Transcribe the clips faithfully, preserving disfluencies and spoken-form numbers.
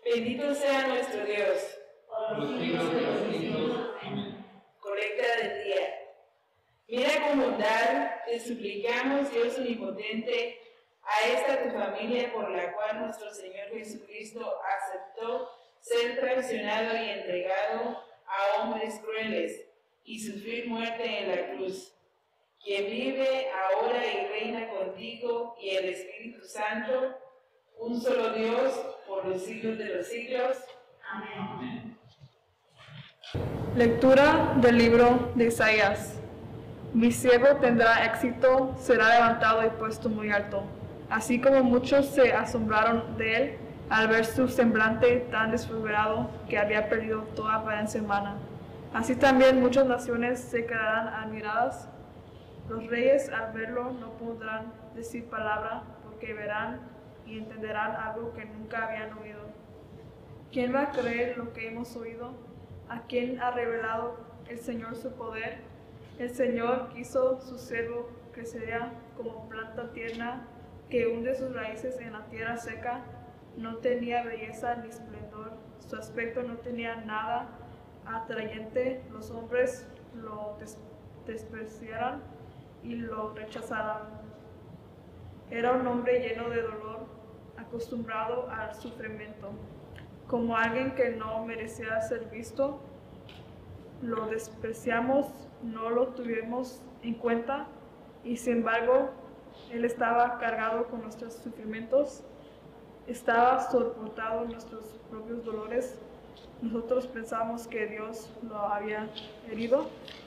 Bendito sea nuestro Dios. Por los siglos de los siglos. Amén. Colecta del día. Mira con bondad, te suplicamos, Dios omnipotente, a esta tu familia por la cual nuestro Señor Jesucristo aceptó ser traicionado y entregado a hombres crueles y sufrir muerte en la cruz, quien vive ahora y reina contigo y el Espíritu Santo, un solo Dios, por los siglos de los siglos. Amén. Lectura del libro de Isaías. Mi siervo tendrá éxito, será levantado y puesto muy alto. Así como muchos se asombraron de él al ver su semblante tan desfigurado que había perdido toda apariencia humana. Así también muchas naciones se quedarán admiradas. Los reyes al verlo no podrán decir palabra porque verán y entenderán algo que nunca habían oído. ¿Quién va a creer lo que hemos oído? ¿A quién ha revelado el Señor su poder? El Señor quiso su siervo crecería como planta tierna que hunde sus raíces en la tierra seca. No tenía belleza ni esplendor, su aspecto no tenía nada atrayente. Los hombres lo des despreciaron y lo rechazaron. Era un hombre lleno de dolor, acostumbrado al sufrimiento. Como alguien que no merecía ser visto, lo despreciamos, no lo tuvimos en cuenta, y sin embargo, Él estaba cargado con nuestros sufrimientos, estaba soportando nuestros propios dolores. Nosotros pensamos que Dios lo había herido,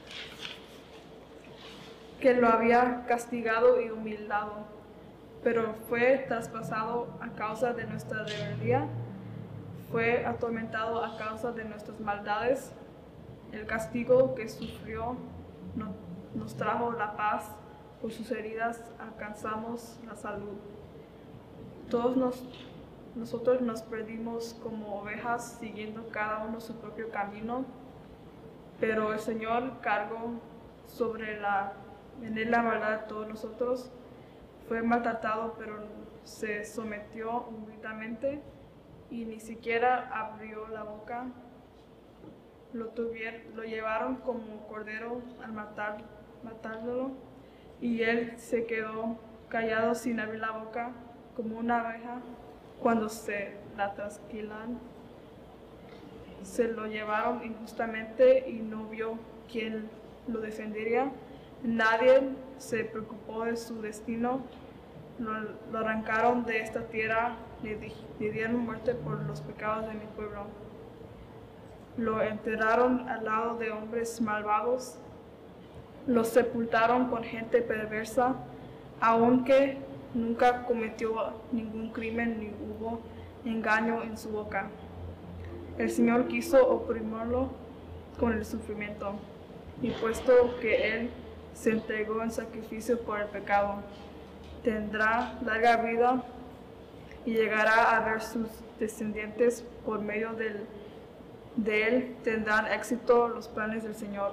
que lo había castigado y humillado, pero fue traspasado a causa de nuestra rebeldía, fue atormentado a causa de nuestras maldades. El castigo que sufrió no, nos trajo la paz, por sus heridas alcanzamos la salud. Todos nos, nosotros nos perdimos como ovejas, siguiendo cada uno su propio camino, pero el Señor cargó sobre la, en él la maldad de todos nosotros. Fue maltratado, pero se sometió humildemente y ni siquiera abrió la boca. Lo, tuvieron, lo llevaron como cordero al matar, matándolo, y él se quedó callado sin abrir la boca, como una abeja cuando se la trasquilan. Se lo llevaron injustamente y no vio quién lo defendería. Nadie se preocupó de su destino. Lo, lo arrancaron de esta tierra, le, le dieron muerte por los pecados de mi pueblo. Lo enterraron al lado de hombres malvados, lo sepultaron con gente perversa, aunque nunca cometió ningún crimen ni hubo engaño en su boca. El Señor quiso oprimirlo con el sufrimiento, y puesto que Él se entregó en sacrificio por el pecado, tendrá larga vida y llegará a ver sus descendientes. Por medio del De él tendrán éxito los planes del Señor.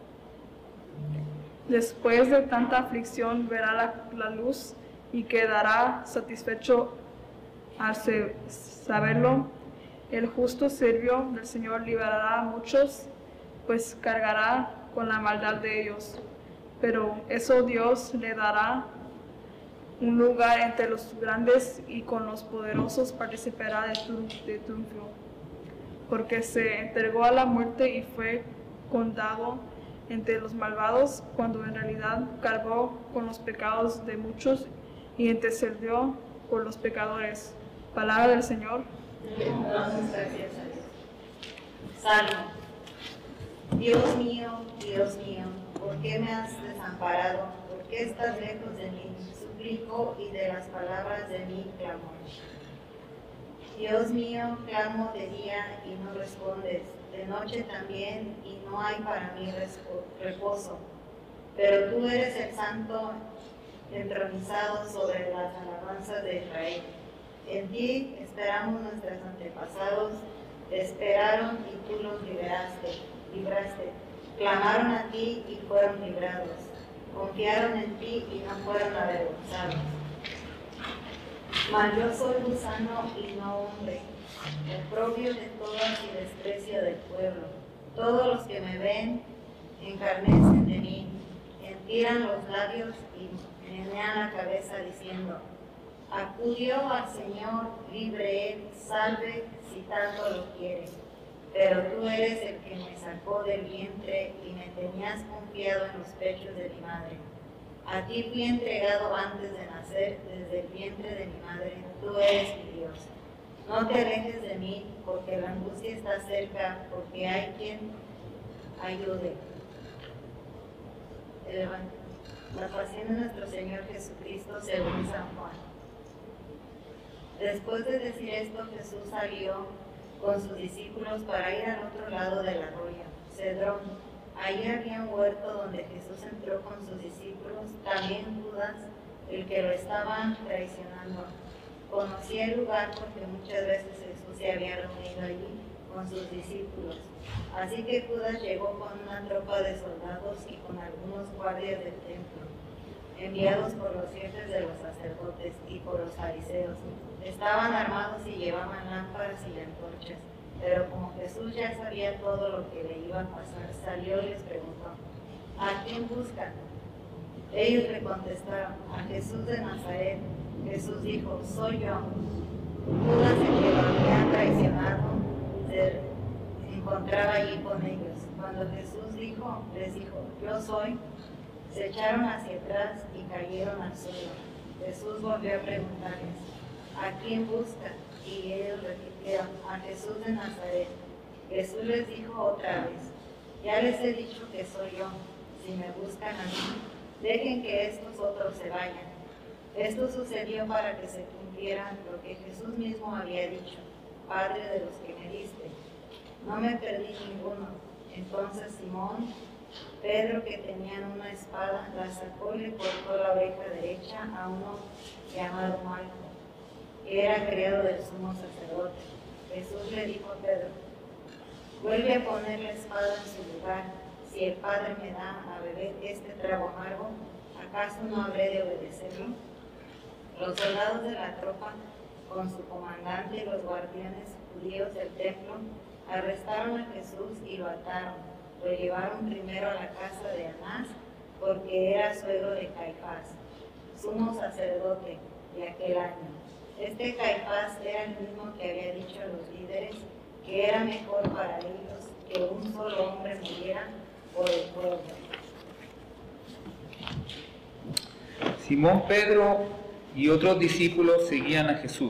Después de tanta aflicción verá la, la luz y quedará satisfecho al saberlo. El justo siervo del Señor liberará a muchos, pues cargará con la maldad de ellos. Pero eso Dios le dará un lugar entre los grandes, y con los poderosos participará de triunfo. Porque se entregó a la muerte y fue contado entre los malvados, cuando en realidad cargó con los pecados de muchos y intercedió por los pecadores. Palabra del Señor. Damos gracias a Dios. Salmo. Dios mío, Dios mío, ¿por qué me has desamparado? ¿Por qué estás lejos de mí? Suplico, y de las palabras de mi clamor. Dios mío, clamo de día y no respondes, de noche también y no hay para mí reposo. Pero tú eres el santo entronizado sobre las alabanzas de Israel. En ti esperamos nuestros antepasados, te esperaron y tú los liberaste, libraste. Clamaron a ti y fueron librados. Confiaron en ti y no fueron avergonzados. Mas yo soy gusano y no hombre, oprobio de todas y desprecio del pueblo. Todos los que me ven encarnecen de mí, entiran los labios y menean la cabeza diciendo: acudió al Señor, libre él, salve si tanto lo quiere. Pero tú eres el que me sacó del vientre y me tenías confiado en los pechos de mi madre. A ti fui entregado antes de nacer, desde el vientre de mi madre. Tú eres mi Dios. No te alejes de mí, porque la angustia está cerca, porque hay quien ayude. El, la pasión de nuestro Señor Jesucristo según San Juan. Después de decir esto, Jesús salió con sus discípulos para ir al otro lado del arroyo, Cedrón. Allí había un huerto donde Jesús entró con sus discípulos, también Judas, el que lo estaba traicionando. Conocía el lugar porque muchas veces Jesús se había reunido allí con sus discípulos. Así que Judas llegó con una tropa de soldados y con algunos guardias del templo, enviados por los jefes de los sacerdotes y por los fariseos. Estaban armados y llevaban lámparas y antorchas. Pero como Jesús ya sabía todo lo que le iba a pasar, salió y les preguntó: ¿a quién buscan? Ellos le contestaron: a Jesús de Nazaret. Jesús dijo: soy yo. Judas, el que lo había traicionado, se encontraba allí con ellos. Cuando Jesús dijo, les dijo: yo soy, se echaron hacia atrás y cayeron al suelo. Jesús volvió a preguntarles: ¿a quién buscan? Y ellos repitieron: a Jesús de Nazaret. Jesús les dijo otra vez: ya les he dicho que soy yo. Si me buscan a mí, dejen que estos otros se vayan. Esto sucedió para que se cumpliera lo que Jesús mismo había dicho: Padre de los que me diste, no me perdí ninguno. Entonces Simón Pedro, que tenía una espada, la sacó y le cortó la oreja derecha a uno llamado Malco, que era criado del sumo sacerdote. Jesús le dijo a Pedro: vuelve a poner la espada en su lugar. Si el Padre me da a beber este trago amargo, ¿acaso no habré de obedecerlo? Los soldados de la tropa, con su comandante y los guardianes judíos del templo, arrestaron a Jesús y lo ataron. Lo llevaron primero a la casa de Anás, porque era suegro de Caifás, sumo sacerdote de aquel año. Este Caifás era el mismo que había dicho a los líderes que era mejor para ellos que un solo hombre muriera por el pueblo. Simón Pedro y otros discípulos seguían a Jesús.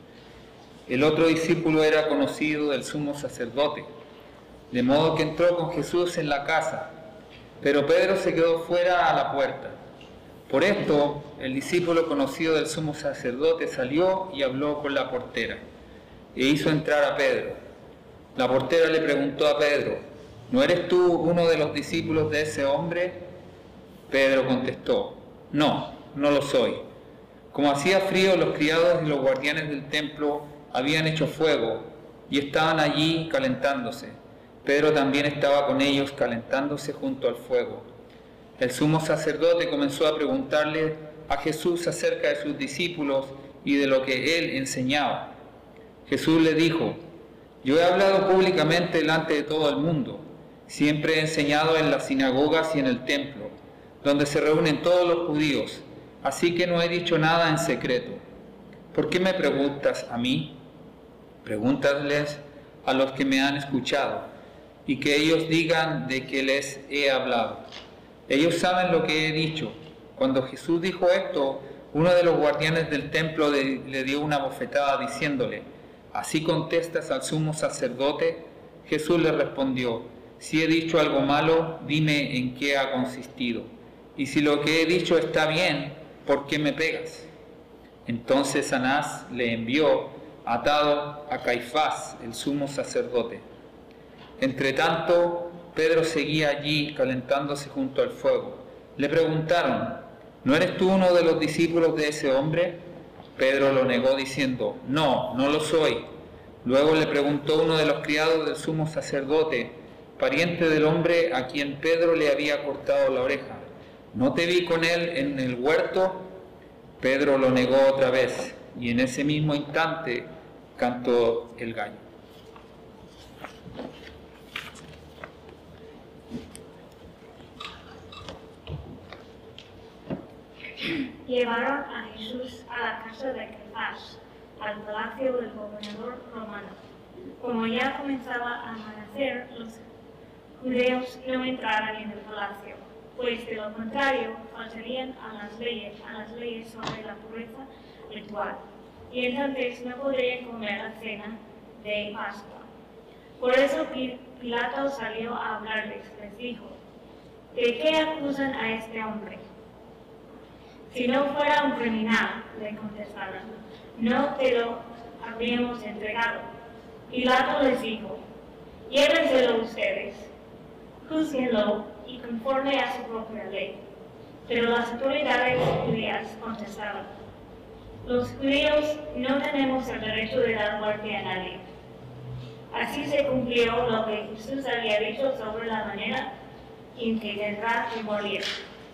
El otro discípulo era conocido del sumo sacerdote, de modo que entró con Jesús en la casa, pero Pedro se quedó fuera a la puerta. Por esto, el discípulo conocido del sumo sacerdote salió y habló con la portera, e hizo entrar a Pedro. La portera le preguntó a Pedro: ¿no eres tú uno de los discípulos de ese hombre? Pedro contestó: no, no lo soy. Como hacía frío, los criados y los guardianes del templo habían hecho fuego y estaban allí calentándose. Pedro también estaba con ellos calentándose junto al fuego. El sumo sacerdote comenzó a preguntarle a Jesús acerca de sus discípulos y de lo que él enseñaba. Jesús le dijo: yo he hablado públicamente delante de todo el mundo. Siempre he enseñado en las sinagogas y en el templo, donde se reúnen todos los judíos, así que no he dicho nada en secreto. ¿Por qué me preguntas a mí? Pregúntales a los que me han escuchado, y que ellos digan de qué les he hablado. Ellos saben lo que he dicho. Cuando Jesús dijo esto, uno de los guardianes del templo de, le dio una bofetada diciéndole: ¿así contestas al sumo sacerdote? Jesús le respondió: si he dicho algo malo, dime en qué ha consistido. Y si lo que he dicho está bien, ¿por qué me pegas? Entonces Anás le envió atado a Caifás, el sumo sacerdote. Entretanto, Pedro seguía allí calentándose junto al fuego. Le preguntaron: ¿no eres tú uno de los discípulos de ese hombre? Pedro lo negó diciendo: no, no lo soy. Luego le preguntó uno de los criados del sumo sacerdote, pariente del hombre a quien Pedro le había cortado la oreja: ¿no te vi con él en el huerto? Pedro lo negó otra vez. y en ese mismo instante cantó el gallo. Llevaron a Jesús a la casa de Caifás, al palacio del gobernador romano. Como ya comenzaba a amanecer, los judíos no entraron en el palacio, pues de lo contrario faltarían a las leyes, a las leyes sobre la pureza ritual, y entonces no podrían comer la cena de Pascua. Por eso Pilato salió a hablarles, les dijo: ¿de qué acusan a este hombre? Si no fuera un criminal, le contestaron, no te lo habríamos entregado. Pilato les dijo: llévenselo ustedes, júzguenlo y conforme a su propia ley. Pero las autoridades judías contestaron: los judíos no tenemos el derecho de dar muerte a nadie. Así se cumplió lo que Jesús había dicho sobre la manera en que tendrá que morir.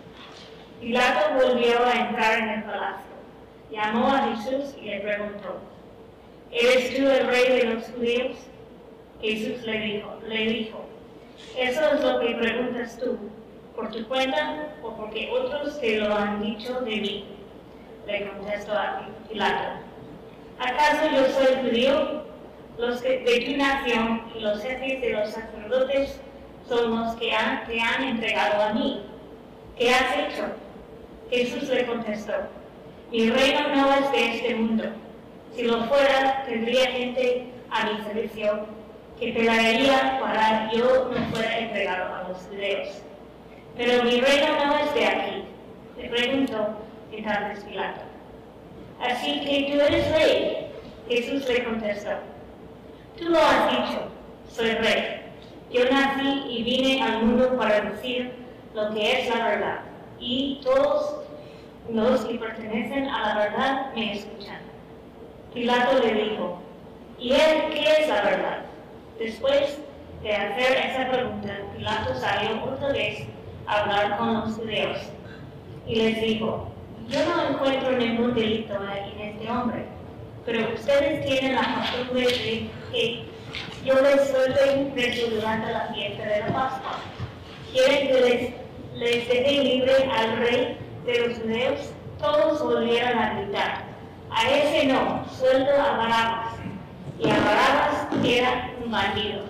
Pilato volvió a entrar en el palacio, llamó a Jesús y le preguntó: ¿eres tú el rey de los judíos? Jesús le dijo, le dijo, ¿eso es lo que preguntas tú, por tu cuenta o porque otros te lo han dicho de mí? Le contestó a Pilato: ¿acaso yo soy judío? Los que, de tu nación y los jefes de los sacerdotes son los que han, te han entregado a mí. ¿Qué has hecho? Jesús le contestó: mi reino no es de este mundo. Si lo fuera, tendría gente a mi servicio que pelearía para yo no fuera entregado a los judíos. Pero mi reino no es de aquí. Le preguntó entonces Pilato: así que tú eres rey. Jesús le contestó: tú lo has dicho, soy rey. Yo nací y vine al mundo para decir lo que es la verdad, y todos los que pertenecen a la verdad me escuchan. Pilato le dijo: ¿y él qué es la verdad? Después de hacer esa pregunta, Pilato salió otra vez a hablar con los judíos y les dijo: yo no encuentro ningún delito en este hombre, pero ustedes tienen la costumbre de que yo les suelte preso durante la fiesta de la Pascua. ¿Quieren que les, les deje libre al rey de los judíos? Todos volvieron a gritar: a ese no, suelto a Barabas. Y a Barabas era un bandido.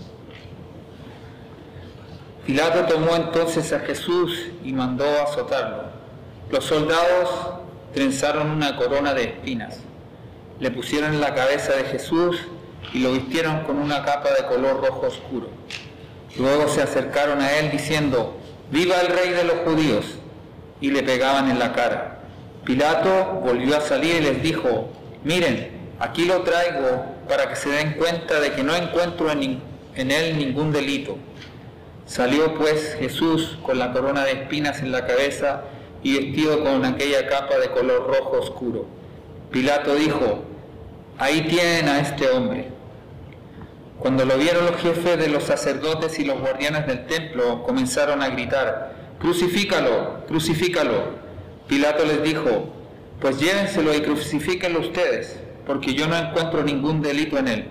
Pilato tomó entonces a Jesús y mandó azotarlo. Los soldados trenzaron una corona de espinas, le pusieron en la cabeza de Jesús y lo vistieron con una capa de color rojo oscuro. Luego se acercaron a él diciendo: ¡viva el rey de los judíos! Y le pegaban en la cara. Pilato volvió a salir y les dijo: miren, aquí lo traigo para que se den cuenta de que no encuentro en, en él ningún delito. Salió pues Jesús con la corona de espinas en la cabeza y vestido con aquella capa de color rojo oscuro. Pilato dijo: ahí tienen a este hombre. Cuando lo vieron los jefes de los sacerdotes y los guardianes del templo, comenzaron a gritar: ¡crucifícalo! ¡Crucifícalo! Pilato les dijo: pues llévenselo y crucifíquenlo ustedes, porque yo no encuentro ningún delito en él.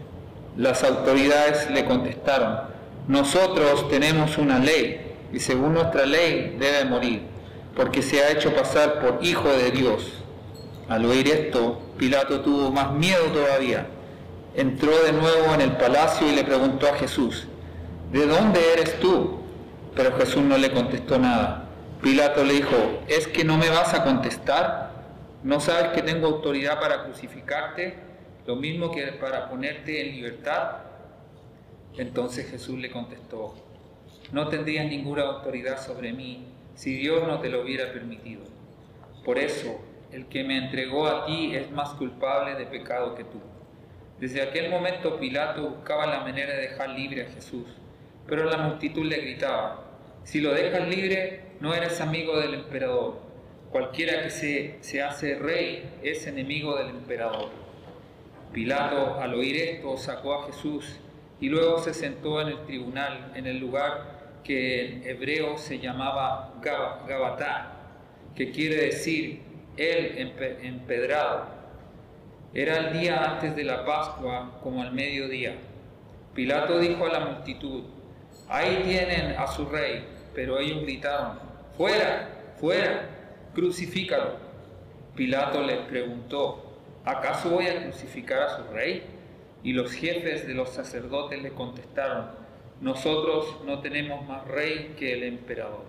Las autoridades le contestaron: nosotros tenemos una ley, y según nuestra ley debe morir, porque se ha hecho pasar por hijo de Dios. Al oír esto, Pilato tuvo más miedo todavía. Entró de nuevo en el palacio y le preguntó a Jesús: ¿de dónde eres tú? Pero Jesús no le contestó nada. Pilato le dijo: ¿es que no me vas a contestar? ¿No sabes que tengo autoridad para crucificarte, lo mismo que para ponerte en libertad? Entonces Jesús le contestó: no tendrías ninguna autoridad sobre mí si Dios no te lo hubiera permitido. Por eso, el que me entregó a ti es más culpable de pecado que tú. Desde aquel momento Pilato buscaba la manera de dejar libre a Jesús, pero la multitud le gritaba: si lo dejas libre, no eres amigo del emperador. Cualquiera que se, se hace rey es enemigo del emperador. Pilato, al oír esto, sacó a Jesús y luego se sentó en el tribunal, en el lugar que en hebreo se llamaba Gabatá, que quiere decir él empe- empedrado. Era el día antes de la Pascua, como al mediodía. Pilato dijo a la multitud: ahí tienen a su rey. Pero ellos gritaron: fuera, fuera, crucifícalo. Pilato les preguntó: ¿acaso voy a crucificar a su rey? Y los jefes de los sacerdotes le contestaron: nosotros no tenemos más rey que el emperador.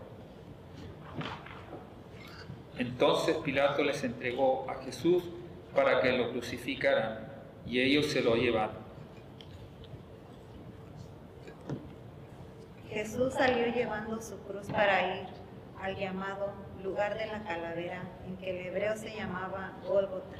Entonces Pilato les entregó a Jesús para que lo crucificaran, y ellos se lo llevaron. Jesús salió llevando su cruz para ir al llamado lugar de la calavera, en que el hebreo se llamaba Gólgota.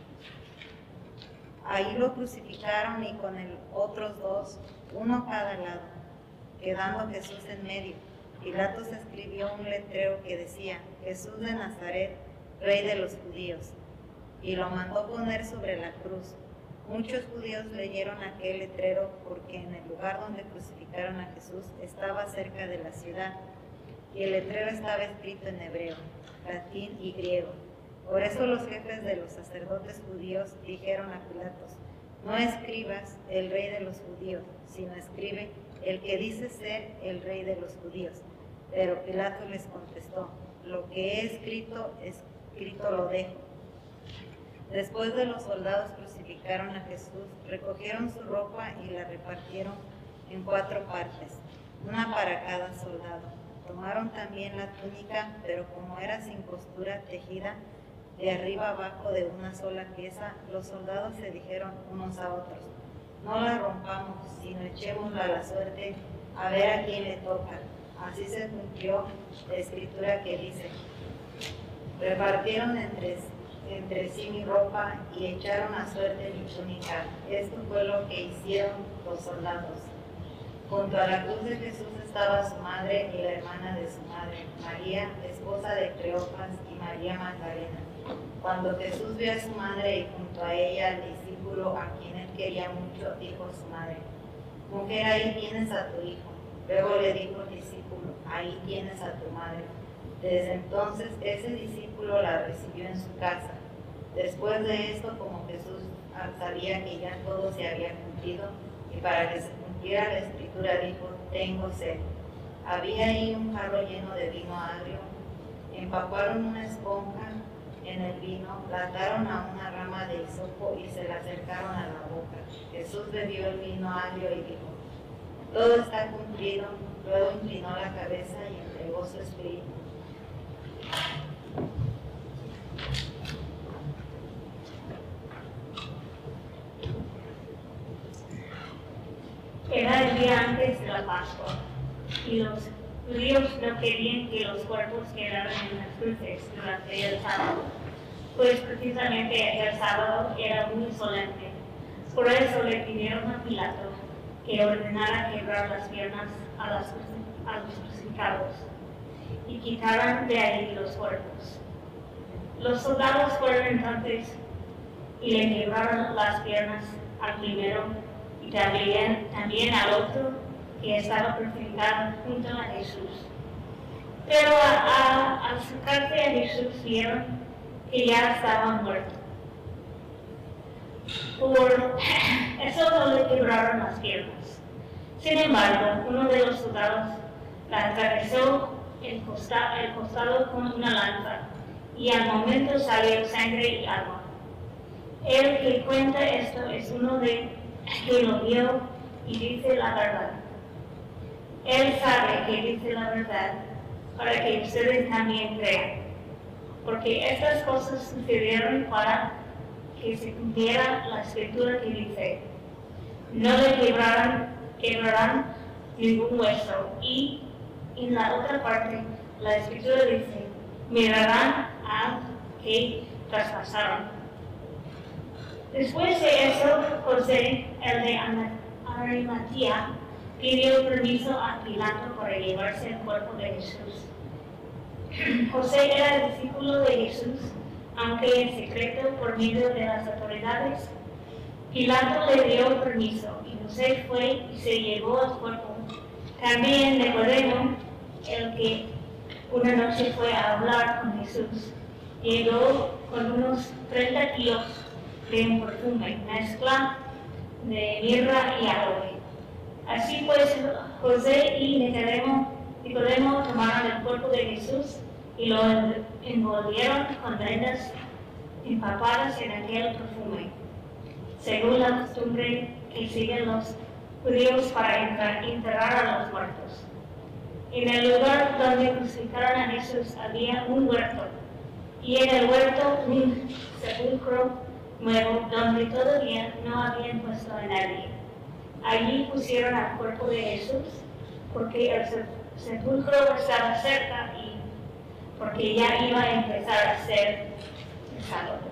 Ahí lo crucificaron y con el otros dos, uno a cada lado, quedando Jesús en medio. Pilatos escribió un letrero que decía: Jesús de Nazaret, Rey de los judíos, y lo mandó poner sobre la cruz. Muchos judíos leyeron aquel letrero porque en el lugar donde crucificaron a Jesús estaba cerca de la ciudad, y el letrero estaba escrito en hebreo, latín y griego. Por eso los jefes de los sacerdotes judíos dijeron a Pilatos: no escribas el Rey de los judíos, sino escribe el que dice ser el Rey de los judíos. Pero Pilato les contestó: lo que he escrito, escrito lo dejo. Después de los soldados crucificaron a Jesús, recogieron su ropa y la repartieron en cuatro partes, una para cada soldado. Tomaron también la túnica, pero como era sin costura tejida, de arriba abajo de una sola pieza, los soldados se dijeron unos a otros: no la rompamos, sino echémosla a la suerte, a ver a quién le toca. Así se cumplió la escritura que dice: repartieron entre, entre sí mi ropa y echaron a suerte mi túnica. Esto fue lo que hicieron los soldados. Junto a la cruz de Jesús estaba su madre y la hermana de su madre, María, esposa de Cleofas, y María Magdalena. Cuando Jesús vio a su madre y junto a ella al discípulo a quien él quería mucho, dijo a su madre: mujer, ahí tienes a tu hijo. Luego le dijo al discípulo: ahí tienes a tu madre. Desde entonces ese discípulo la recibió en su casa. Después de esto, como Jesús sabía que ya todo se había cumplido, y para que se cumpliera la escritura, dijo: tengo sed. Había ahí un jarro lleno de vino agrio. Empaparon una esponja en el vino, la ataron a una rama de hisopo y se la acercaron a la boca. Jesús bebió el vino agrio y dijo: todo está cumplido. Luego inclinó la cabeza y entregó su espíritu. Era el día antes de la Pascua, y los judíos no querían que los cuerpos quedaran en las cruces durante el sábado, pues precisamente el sábado era muy solemne. Por eso le pidieron a Pilato que ordenara quebrar las piernas a, las, a los crucificados y quitaran de ahí los cuerpos. Los soldados fueron entonces y le quebraron las piernas al primero y también, también al otro que estaba crucificado junto a Jesús. Pero a, a, al acercarse a Jesús vieron que ya estaba muerto. Por eso no le quebraron las piernas. Sin embargo, uno de los soldados le atravesó el, costa, el costado con una lanza, y al momento salió sangre y agua. El que cuenta esto es uno de que lo vio y dice la verdad. Él sabe que dice la verdad para que ustedes también crean, porque estas cosas sucedieron para que se cumpliera la escritura que dice: no le quebrarán, quebrarán ningún hueso. Y en la otra parte la escritura dice: mirarán al que traspasaron. Después de eso, José, el de Arimatea, pidió permiso a Pilato para llevarse el cuerpo de Jesús. José era el discípulo de Jesús, aunque en secreto por medio de las autoridades. Pilato le dio permiso y José fue y se llevó el cuerpo. También Nicodemo, el que una noche fue a hablar con Jesús, llegó con unos treinta kilos de un perfume, mezcla de mirra y aloe. Así pues, José y Nicodemo, Nicodemo tomaron el cuerpo de Jesús y lo envolvieron con prendas empapadas en aquel perfume, según la costumbre que siguen los judíos para enterrar a los muertos. En el lugar donde crucificaron a Jesús había un huerto, y en el huerto un sepulcro nuevo donde todavía no habían puesto a nadie. Allí pusieron al cuerpo de Jesús porque el sepulcro estaba cerca y porque ya iba a empezar a ser el sábado.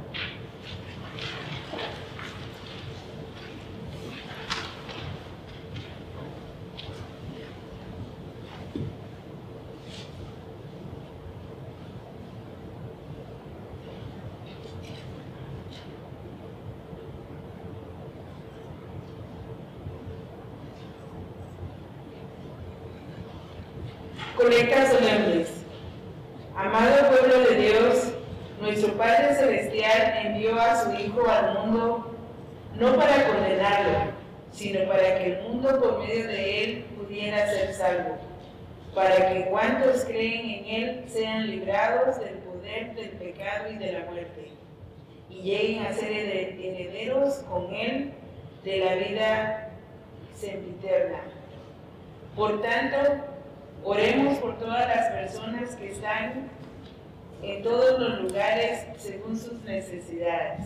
Colectas solemnes. Amado pueblo de Dios, nuestro Padre Celestial envió a su Hijo al mundo no para condenarlo, sino para que el mundo por medio de él pudiera ser salvo, para que cuantos creen en él sean librados del poder del pecado y de la muerte, y lleguen a ser herederos con él de la vida sempiterna. Por tanto, oremos por todas las personas que están en todos los lugares según sus necesidades.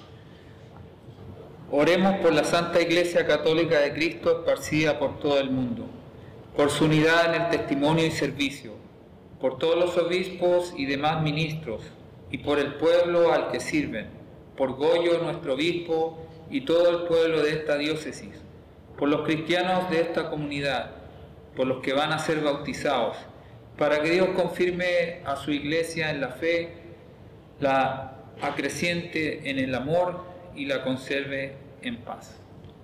Oremos por la Santa Iglesia Católica de Cristo esparcida por todo el mundo, por su unidad en el testimonio y servicio, por todos los obispos y demás ministros, y por el pueblo al que sirven, por Goyo, nuestro obispo, y todo el pueblo de esta diócesis, por los cristianos de esta comunidad, por los que van a ser bautizados, para que Dios confirme a su iglesia en la fe, la acreciente en el amor y la conserve en paz.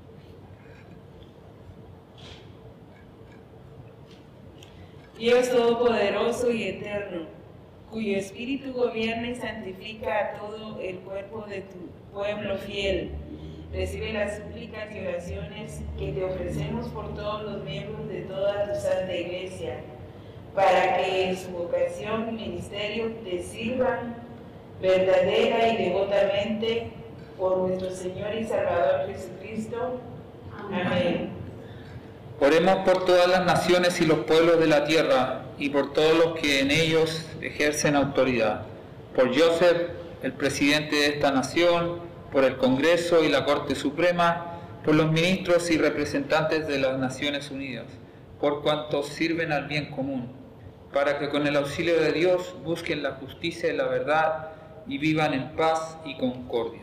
Dios Todopoderoso y Eterno, cuyo Espíritu gobierna y santifica a todo el cuerpo de tu pueblo fiel, recibe las súplicas y oraciones que te ofrecemos por todos los miembros de toda tu Santa Iglesia, para que en su vocación y ministerio te sirvan verdadera y devotamente por nuestro Señor y Salvador Jesucristo. Amén. Oremos por todas las naciones y los pueblos de la tierra y por todos los que en ellos ejercen autoridad, por Joseph, el presidente de esta nación, por el Congreso y la Corte Suprema, por los ministros y representantes de las Naciones Unidas, por cuantos sirven al bien común, para que con el auxilio de Dios busquen la justicia y la verdad y vivan en paz y concordia.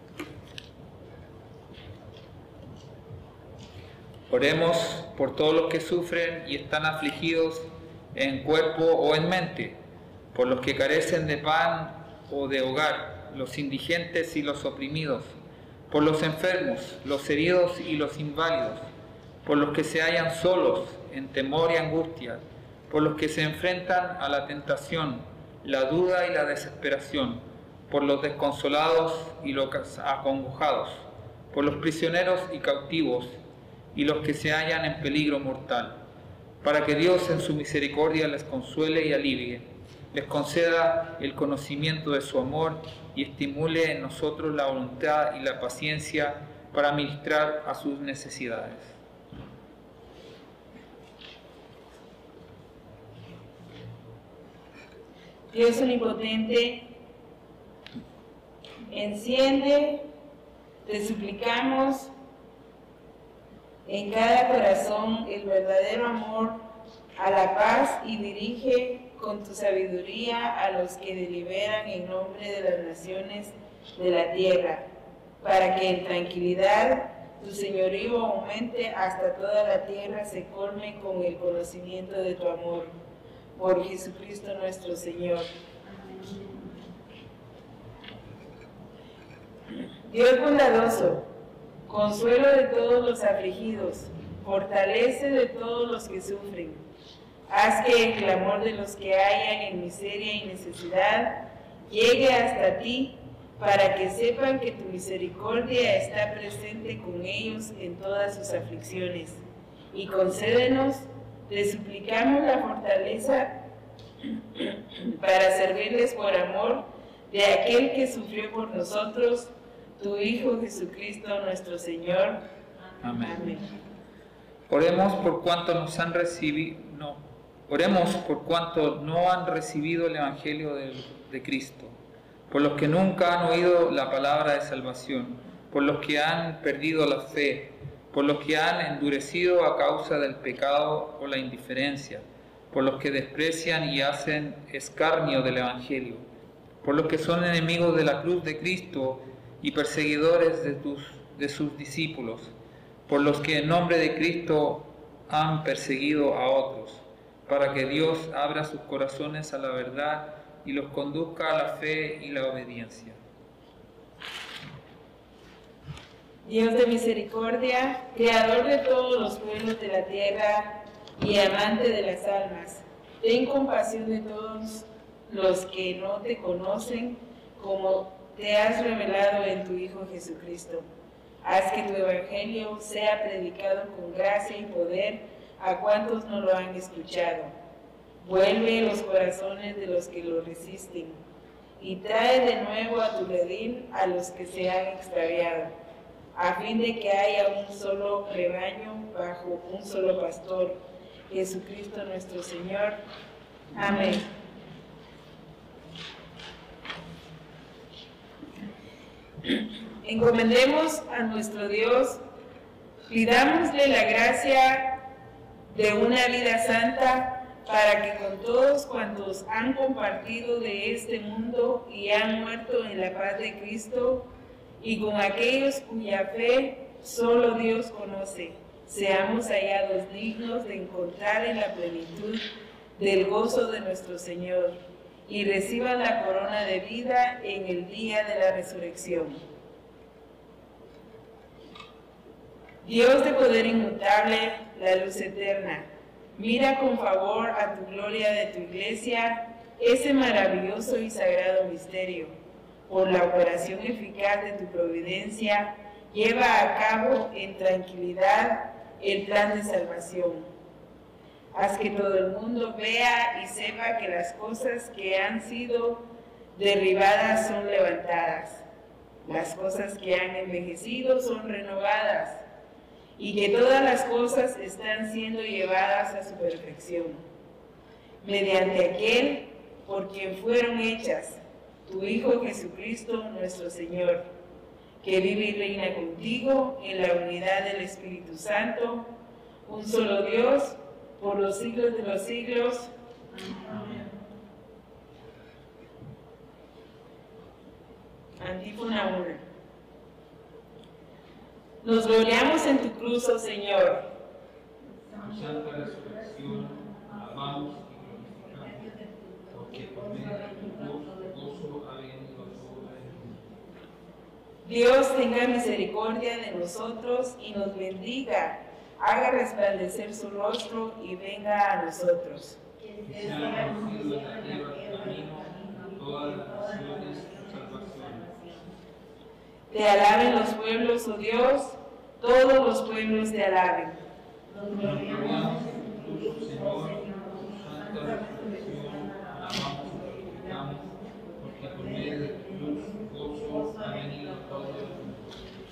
Oremos por todos los que sufren y están afligidos en cuerpo o en mente, por los que carecen de pan o de hogar, los indigentes y los oprimidos, por los enfermos, los heridos y los inválidos, por los que se hallan solos en temor y angustia, por los que se enfrentan a la tentación, la duda y la desesperación, por los desconsolados y los acongojados, por los prisioneros y cautivos, y los que se hallan en peligro mortal, para que Dios en su misericordia les consuele y alivie, les conceda el conocimiento de su amor y estimule en nosotros la voluntad y la paciencia para ministrar a sus necesidades. Dios omnipotente, enciende, te suplicamos, en cada corazón el verdadero amor a la paz y dirige con tu sabiduría a los que deliberan en nombre de las naciones de la tierra, para que en tranquilidad tu señorío aumente hasta toda la tierra se colme con el conocimiento de tu amor. Por Jesucristo nuestro Señor. Dios bondadoso, consuelo de todos los afligidos, fortalece de todos los que sufren. Haz que el clamor de los que hallan en miseria y necesidad llegue hasta ti, para que sepan que tu misericordia está presente con ellos en todas sus aflicciones. Y concédenos, te suplicamos la fortaleza para servirles por amor de aquel que sufrió por nosotros, tu Hijo Jesucristo nuestro Señor. Amén. Amén. Oremos por cuanto nos han recibido, no, oremos por cuanto no han recibido el Evangelio de, de Cristo, por los que nunca han oído la palabra de salvación, por los que han perdido la fe, por los que han endurecido a causa del pecado o la indiferencia, por los que desprecian y hacen escarnio del Evangelio, por los que son enemigos de la cruz de Cristo y perseguidores de, tus, de sus discípulos, por los que en nombre de Cristo han perseguido a otros, para que Dios abra sus corazones a la verdad y los conduzca a la fe y la obediencia. Dios de misericordia, creador de todos los pueblos de la tierra y amante de las almas, ten compasión de todos los que no te conocen, como te has revelado en tu Hijo Jesucristo. Haz que tu evangelio sea predicado con gracia y poder a cuantos no lo han escuchado. Vuelve los corazones de los que lo resisten y trae de nuevo a tu redil a los que se han extraviado, a fin de que haya un solo rebaño bajo un solo pastor, Jesucristo nuestro Señor. Amén. Encomendemos a nuestro Dios, pidámosle la gracia de una vida santa, para que con todos cuantos han compartido de este mundo y han muerto en la paz de Cristo, y con aquellos cuya fe solo Dios conoce, seamos hallados dignos de encontrar en la plenitud del gozo de nuestro Señor, y reciban la corona de vida en el día de la resurrección. Dios de poder inmutable, la luz eterna, mira con favor a tu gloria de tu iglesia, ese maravilloso y sagrado misterio. Por la operación eficaz de tu providencia, lleva a cabo en tranquilidad el plan de salvación. Haz que todo el mundo vea y sepa que las cosas que han sido derribadas son levantadas, las cosas que han envejecido son renovadas, y que todas las cosas están siendo llevadas a su perfección, mediante aquel por quien fueron hechas, tu Hijo Jesucristo nuestro Señor, que vive y reina contigo en la unidad del Espíritu Santo, un solo Dios, por los siglos de los siglos. Amén. Antífona uno. Nos gloriamos en tu cruz, oh Señor. Tu santa resurrección, alabamos y glorificamos, porque por medio de tu cruz gozo ha venido a todo el mundo. Dios tenga misericordia de nosotros y nos bendiga, haga resplandecer su rostro y venga a nosotros. Que sean conocidos en la tierra tu camino, todas las naciones tu salvación. Te alaben los pueblos, oh Dios, todos los pueblos te alaben. Nos gloriamos en tu cruz, Señor, tu santa resurrección, alabamos y glorificamos, porque por medio de tu cruz gozo ha venido a todo el mundo.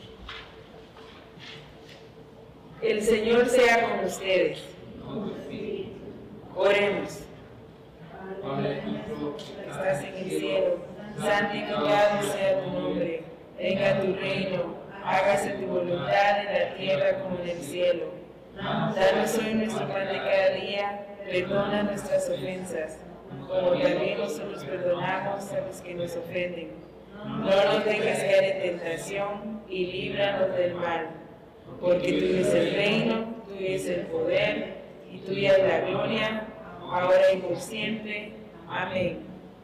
El Señor sea con ustedes. Con tu espíritu. Oremos. Padre nuestro que Estás en el cielo, santificado sea tu nombre. Venga tu reino, hágase tu voluntad en la tierra como en el cielo. Danos hoy nuestro pan de cada día, perdona nuestras ofensas, como también nosotros perdonamos a los que nos ofenden. No nos dejes caer en tentación y líbranos del mal, porque tuyo es el reino, tuyo es el poder y tuya es la gloria, ahora y por siempre. Amén.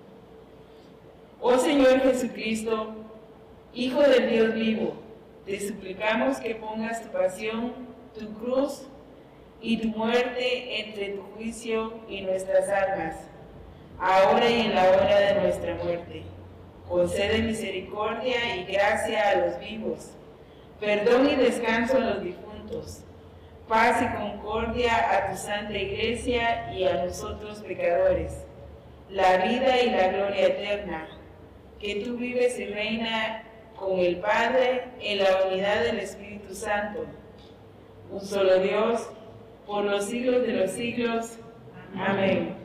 Oh Señor Jesucristo, Hijo del Dios vivo, te suplicamos que pongas tu pasión, tu cruz y tu muerte entre tu juicio y nuestras almas, ahora y en la hora de nuestra muerte. Concede misericordia y gracia a los vivos, perdón y descanso a los difuntos, paz y concordia a tu santa iglesia y a nosotros pecadores, la vida y la gloria eterna, que tú vives y reina con el Padre en la unidad del Espíritu Santo, un solo Dios, por los siglos de los siglos. Amén.